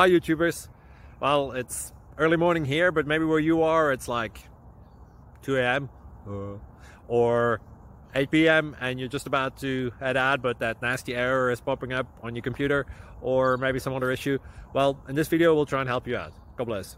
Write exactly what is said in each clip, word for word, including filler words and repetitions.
Hi YouTubers. Well, it's early morning here, but maybe where you are it's like two A M Uh, or eight P M and you're just about to head out, but that nasty error is popping up on your computer, or maybe some other issue. Well, in this video we'll try and help you out. God bless.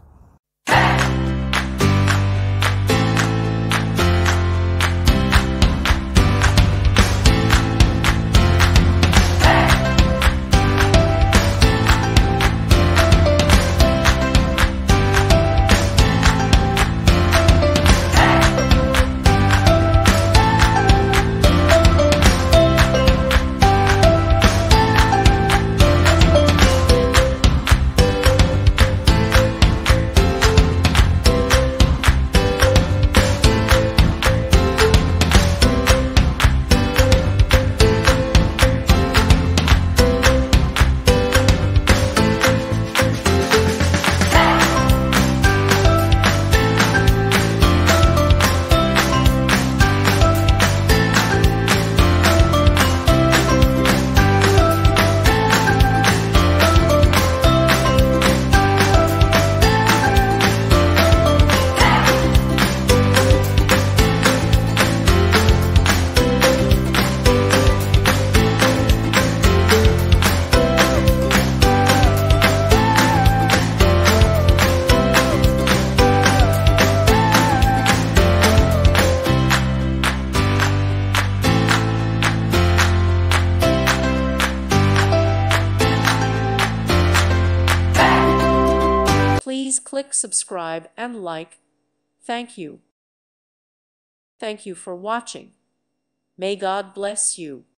Please click subscribe and like. Thank you. Thank you for watching. May God bless you.